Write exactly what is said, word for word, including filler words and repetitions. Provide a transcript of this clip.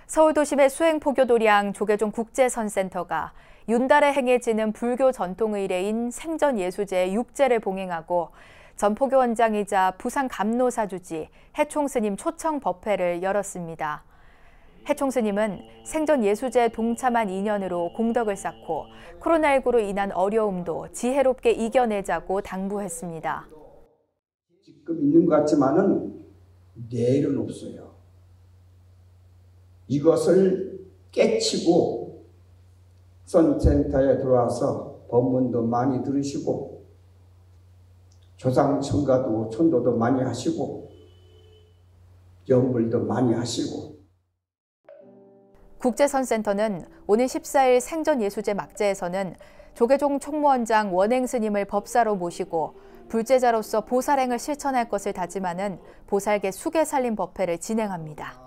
서울도심의 수행포교도량 조계종 국제선센터가 윤달에 행해지는 불교 전통의례인 생전예수제 육 제를 봉행하고 전포교 원장이자 부산 감로사주지 해총스님 초청 법회를 열었습니다. 해총스님은 생전예수제 동참한 인연으로 공덕을 쌓고 코로나십구로 인한 어려움도 지혜롭게 이겨내자고 당부했습니다. 지금 있는 것 같지만은 내일은 없어요. 이것을 깨치고 선센터에 들어와서 법문도 많이 들으시고 조상 청가도 천도도 많이 하시고 연불도 많이 하시고. 국제선센터는 오는 십사일 생전예수제 막제에서는 조계종 총무원장 원행스님을 법사로 모시고 불제자로서 보살행을 실천할 것을 다짐하는 보살계 수계살림 법회를 진행합니다.